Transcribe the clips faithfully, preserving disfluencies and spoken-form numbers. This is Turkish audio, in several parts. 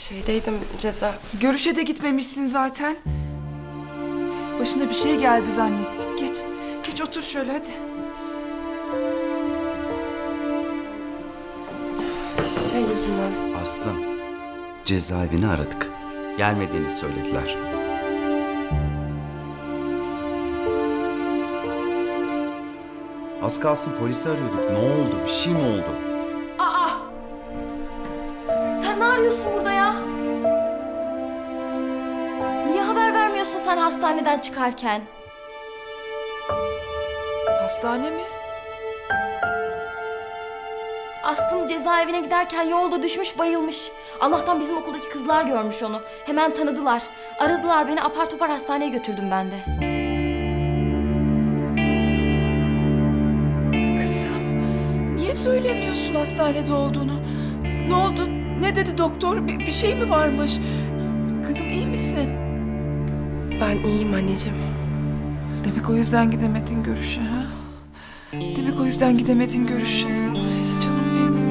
Şeydeydim ceza. Görüşe de gitmemişsin zaten. Başına bir şey geldi zannettim. Geç, geç otur şöyle hadi. Şey yüzünden. Aslım, cezaevini aradık. Gelmediğini söylediler. Az kalsın polisi arıyorduk. Ne oldu? Bir şey mi oldu? Aa! Sen ne arıyorsun burada ya? Niye haber vermiyorsun sen hastaneden çıkarken? Hastane mi? Aslım cezaevine giderken yolda düşmüş bayılmış. Allah'tan bizim okuldaki kızlar görmüş onu. Hemen tanıdılar. Aradılar beni, apar topar hastaneye götürdüm ben de. Kızım, niye söylemiyorsun hastanede olduğunu? Ne oldu? Ne dedi doktor? Bir, bir şey mi varmış? Kızım iyi misin? Ben iyiyim anneciğim. Demek o yüzden gidemedin görüşe ha? Demek o yüzden gidemedin görüşe. Ay canım benim.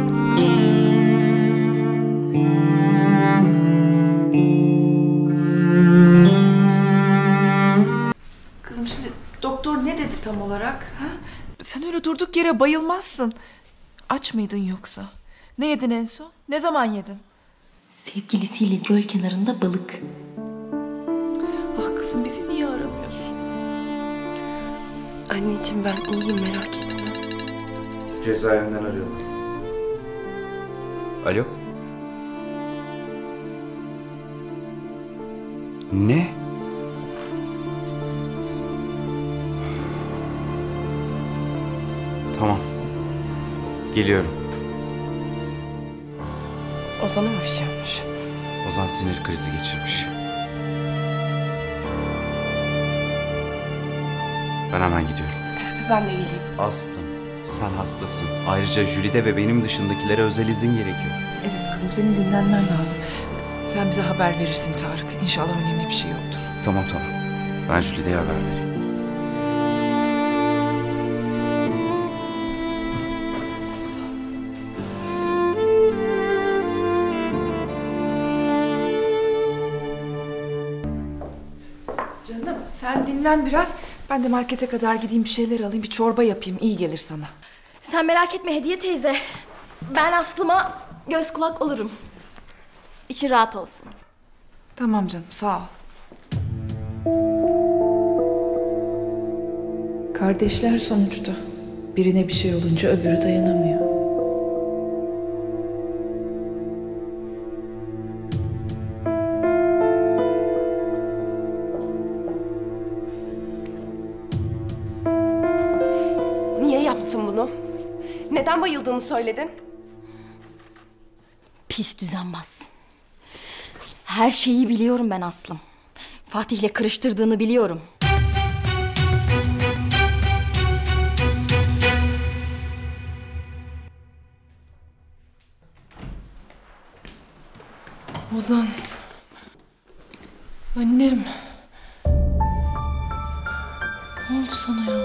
Kızım şimdi doktor ne dedi tam olarak? Ha? Sen öyle durduk yere bayılmazsın. Aç mıydın yoksa? Ne yedin en son? Ne zaman yedin? Sevgilisiyle göl kenarında balık. Ah kızım bizi niye aramıyorsun? Anneciğim ben iyiyim, merak etme. Cezaevinden arıyorum. Alo? Ne? Tamam. Geliyorum. Ozan'a mı bir şey olmuş? Ozan sinir krizi geçirmiş. Ben hemen gidiyorum. Ben de geleyim. Aslım, sen hastasın. Ayrıca Jülide ve benim dışındakilere özel izin gerekiyor. Evet kızım senin dinlenmen lazım. Sen bize haber verirsin Tarık. İnşallah önemli bir şey yoktur. Tamam tamam. Ben Jülide'ye haber vereyim. Sağ ol. Canım sen dinlen biraz. Ben de markete kadar gideyim bir şeyler alayım. Bir çorba yapayım. İyi gelir sana. Sen merak etme Hediye teyze. Ben Aslı'ma göz kulak olurum. İçi rahat olsun. Tamam canım sağ ol. Kardeşler sonuçta. Birine bir şey olunca öbürü dayanamıyor. Niye yaptın bunu? Neden bayıldığını söyledin? Pis düzenbaz. Her şeyi biliyorum ben Aslım. Fatih'le kırıştırdığını biliyorum. Ozan. Annem. Ne oldu sana ya?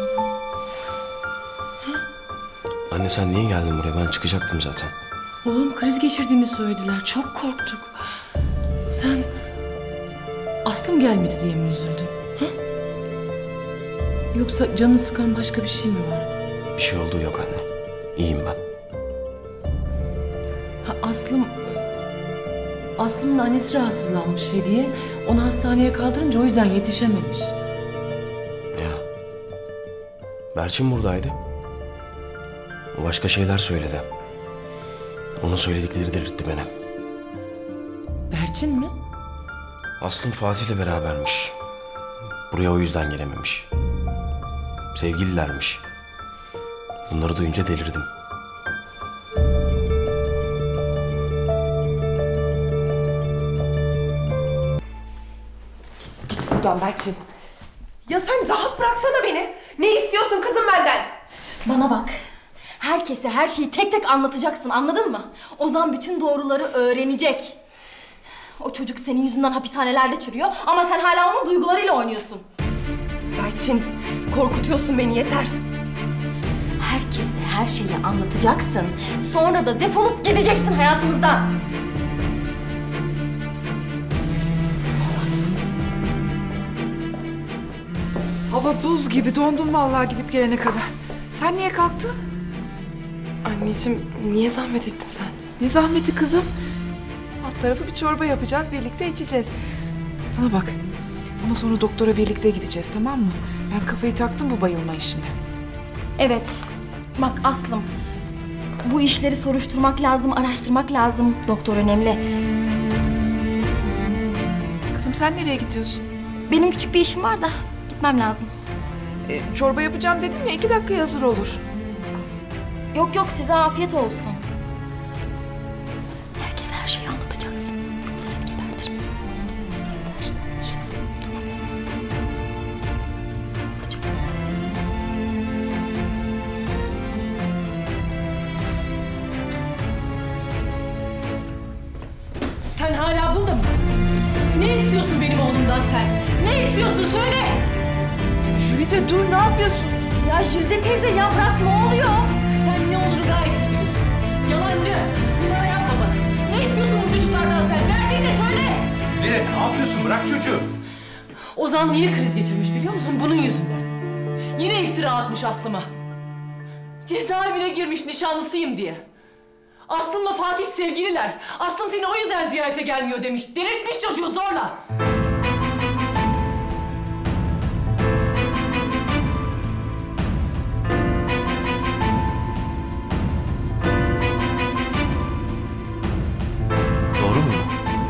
Anne sen niye geldin buraya? Ben çıkacaktım zaten. Oğlum kriz geçirdiğini söylediler. Çok korktuk. Sen Aslım gelmedi diye mi üzüldün? Ha? Yoksa canını sıkan başka bir şey mi var? Bir şey olduğu yok anne. İyiyim ben. Ha, Aslım... Aslım'ın annesi rahatsızlanmış Hediye. Onu hastaneye kaldırınca o yüzden yetişememiş. Ya. Berçin buradaydı. O başka şeyler söyledi. Onun söyledikleri delirtti beni. Berçin mi? Aslım Fatih'le berabermiş. Buraya o yüzden gelememiş. Sevgililermiş. Bunları duyunca delirdim. Git buradan Berçin. Ya sen rahat bıraksana beni. Ne istiyorsun kızım benden? Bana bak. Herkese her şeyi tek tek anlatacaksın, anladın mı? Ozan bütün doğruları öğrenecek. O çocuk senin yüzünden hapishanelerde çürüyor ama sen hala onun duygularıyla oynuyorsun. Berçin, korkutuyorsun beni, yeter. Herkese her şeyi anlatacaksın. Sonra da defolup gideceksin hayatımızdan. Hava buz gibi, dondum vallahi gidip gelene kadar. Sen niye kalktın? Anneciğim niye zahmet ettin sen? Ne zahmeti kızım. Alt tarafı bir çorba yapacağız, birlikte içeceğiz. Bana bak. Ama sonra doktora birlikte gideceğiz, tamam mı? Ben kafayı taktım bu bayılma işine. Evet. Bak Aslım. Bu işleri soruşturmak lazım, araştırmak lazım. Doktor önemli. Kızım sen nereye gidiyorsun? Benim küçük bir işim var da gitmem lazım. E, çorba yapacağım dedim ya, iki dakikaya hazır olur. Yok yok, size afiyet olsun. Herkese her şeyi anlatacaksın. Yoksa seni gebertirim. Yeter. Tamam. Anlatacaksın. Sen hala burada mısın? Ne istiyorsun benim oğlumdan sen? Ne istiyorsun söyle! Jülide dur, ne yapıyorsun? Ya Jülde teyze ya bırak, ne oluyor? Sen ne olduğunu gayet iyi biliyorsun. Yalancı, numara yapma bana. Ne istiyorsun bu çocuklardan sen? Derdin ne söyle! Jülide ne yapıyorsun? Bırak çocuğu. Ozan niye kriz geçirmiş biliyor musun? Bunun yüzünden. Yine iftira atmış Aslım'a. Cezaevine girmiş nişanlısıyım diye. Aslım'la Fatih sevgililer. Aslım seni o yüzden ziyarete gelmiyor demiş. Delirtmiş çocuğu zorla. Doğru mu?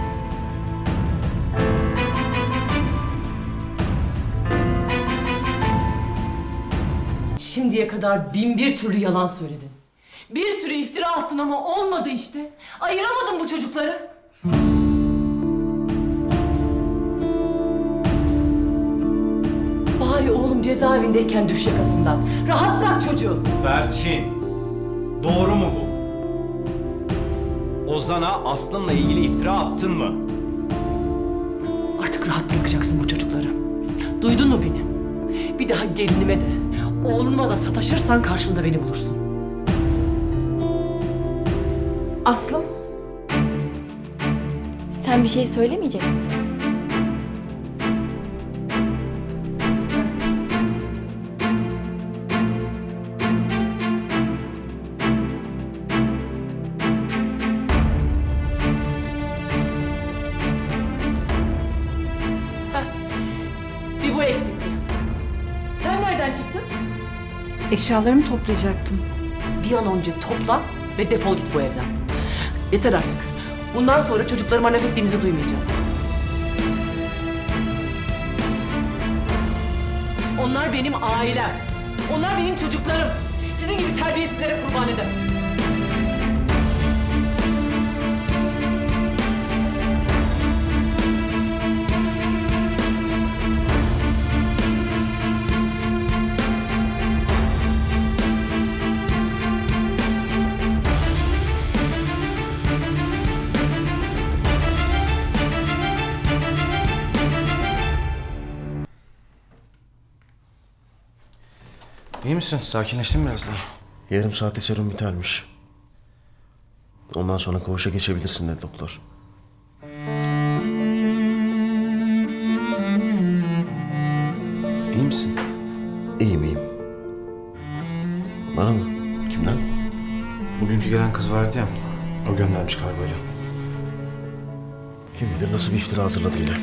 Şimdiye kadar bin bir türlü yalan söyledin. Bir sürü iftira attın ama olmadı işte. Ayıramadın bu çocukları. Bari oğlum cezaevindeyken düş yakasından. Rahat bırak çocuğu. Berçin, doğru mu bu? Ozan'a Aslı'nla ilgili iftira attın mı? Artık rahat bırakacaksın bu çocukları. Duydun mu beni? Bir daha gelinime de, oğluma da sataşırsan karşında beni bulursun. Aslım. Sen bir şey söylemeyecek misin? Bir bu eksikti. Sen nereden çıktın? Eşyalarımı toplayacaktım. Bir an önce topla ve defol git bu evden. Yeter artık. Bundan sonra çocuklarıma laf ettiğinizi duymayacağım. Onlar benim ailem. Onlar benim çocuklarım. Sizin gibi terbiyesizlere kurban edemem. İyi misin? Sakinleştin mi biraz daha? Yarım saate serum bitermiş. Ondan sonra koğuşa geçebilirsin dedi doktor. İyi misin? İyiyim iyiyim. Bana mı? Kimden? Bugünkü gelen kız vardı ya, o göndermiş kargoyla. Kim bilir nasıl bir iftira hazırladı yine.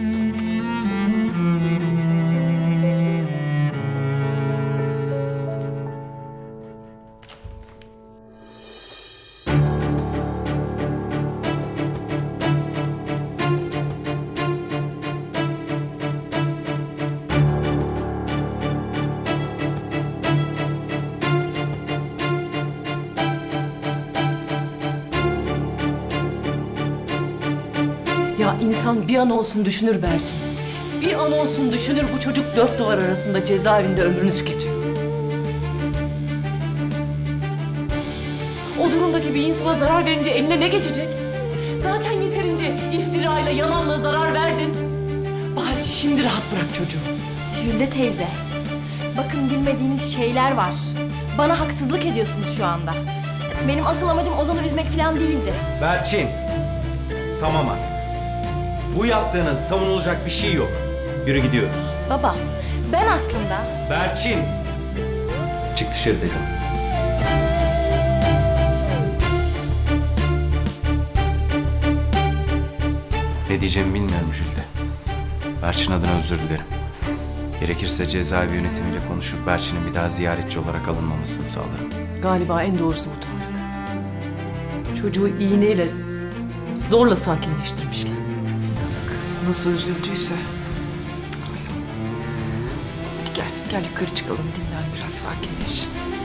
Ya insan bir an olsun düşünür Berçin. Bir an olsun düşünür bu çocuk dört duvar arasında cezaevinde ömrünü tüketiyor. O durumdaki bir insana zarar verince eline ne geçecek? Zaten yeterince iftirayla, yalanla zarar verdin. Bari şimdi rahat bırak çocuğu. Jülde teyze. Bakın bilmediğiniz şeyler var. Bana haksızlık ediyorsunuz şu anda. Benim asıl amacım Ozan'ı üzmek falan değildi. Berçin, tamam artık. Bu yaptığının savunulacak bir şey yok. Yürü gidiyoruz. Baba, Ben aslında. Berçin! Çık dışarı dedim. Ne diyeceğimi bilmiyorum Jülide. Berçin adına özür dilerim. Gerekirse cezaevi yönetimiyle konuşur, Berçin'in bir daha ziyaretçi olarak alınmamasını sağlarım. Galiba en doğrusu bu Tarık. Çocuğu iğneyle zorla sakinleştirmişler. Yazık. Nasıl üzüldüyse. Hay Allah. Hadi gel, gel yukarı çıkalım, dinlen biraz, sakinleş.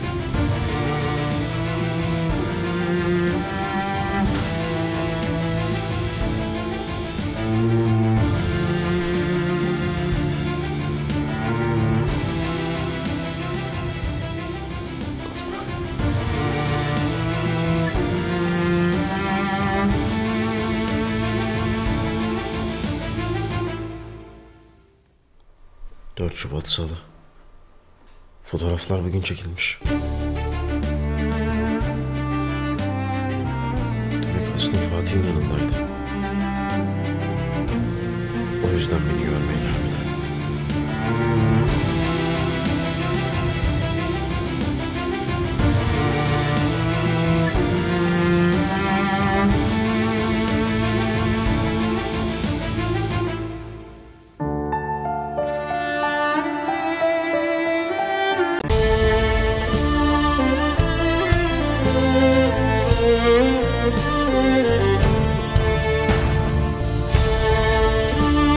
Ozan. dört Şubat Salı. Fotoğraflar bugün çekilmiş. Demek Aslı Fatih'in yanındaydı. O yüzden beni görmeye